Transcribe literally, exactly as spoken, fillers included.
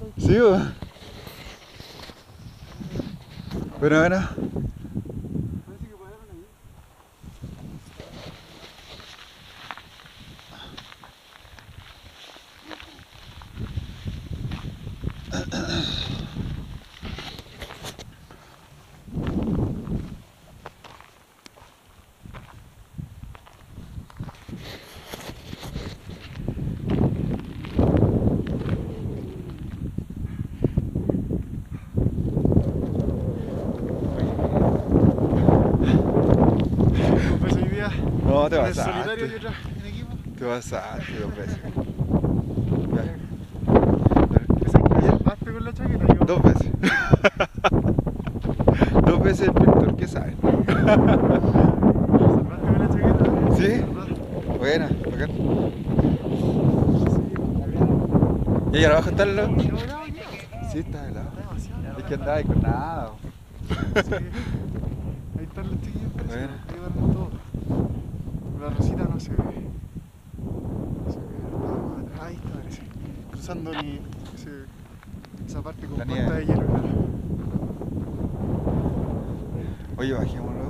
Sí, bo. Bueno, bueno. Parece que pararon ahí. Pues hoy día No, te en el solitario pasaste. que otra en equipo. Te pasaste dos veces. Pensé que me salvaste con la chaqueta. Yo... Dos veces. Dos veces el pintor, ¿qué sabe? Me salvaste con la chaqueta. ¿Sí? ¿Verdad? Buena, bacán. Sí, ¿Y ahí abajo está el lado? ¿qué volado hoy día? Sí, está helado. Está demasiado. Es que andaba ahí con nada. Bo. Sí. Ahí están los chiquillos, parece. Bueno. Ahí van todo. La Rosita no se ve. No se ve. Estaba más atrás. Ahí está, parece. Cruzando ni ese, esa parte La compuesta nieve. de hielo, claro. Oye, bajémoslo.